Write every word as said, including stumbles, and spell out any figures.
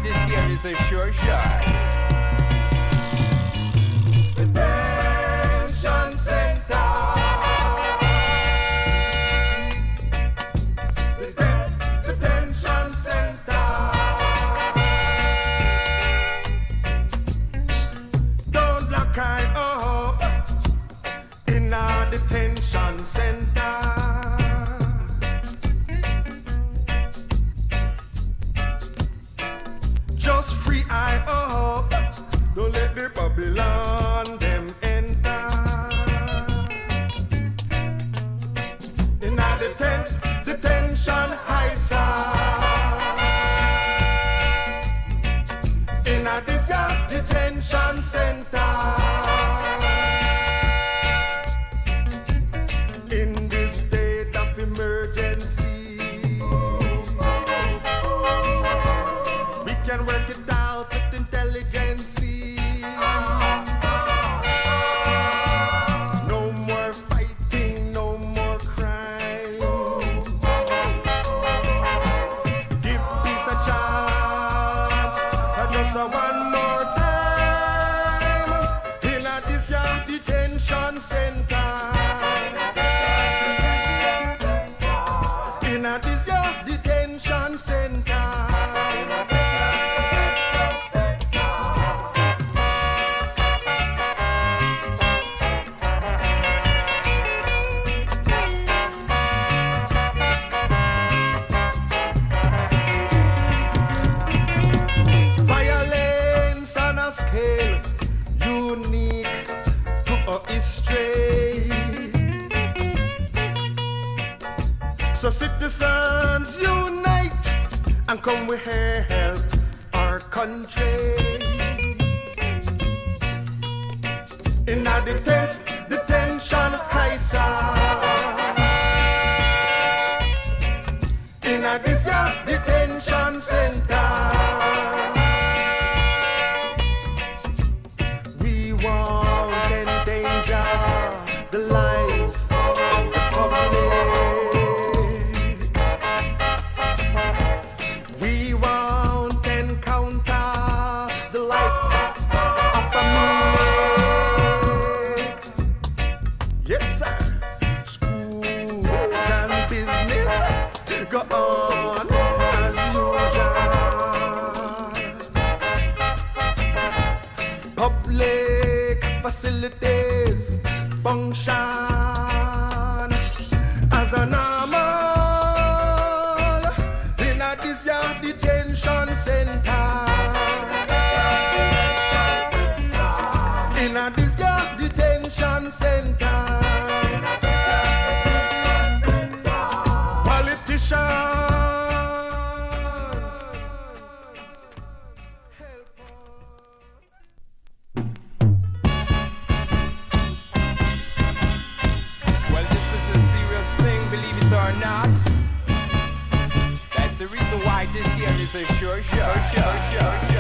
this year is a sure shot. Detention center. Deten- Detention center. Don't lock I up in a detention center. Just free I up. Don't let the Babylon them enter. In a detent, detention high side. In a this ya detention center. In this state of emergency, we can work it out with intelligence. No more fighting, no more crime. Give peace a chance, and just a one more time. In a this young detention center. In a this young detention center. Violence on a scale unique to a history. So citizens unite and come we help our country. In a detent, detention high side. In a this ya detention center. We won't endanger the lives of the public. We won't encounter the light of a Munich. Yes, sir. Schools and business go on as usual. Public facilities function as a normal. In a this young detention center. In a this young detention center. Politicians. Well, this is a serious thing, believe it or not. That's the reason why this year is a sure shot. Sure shot.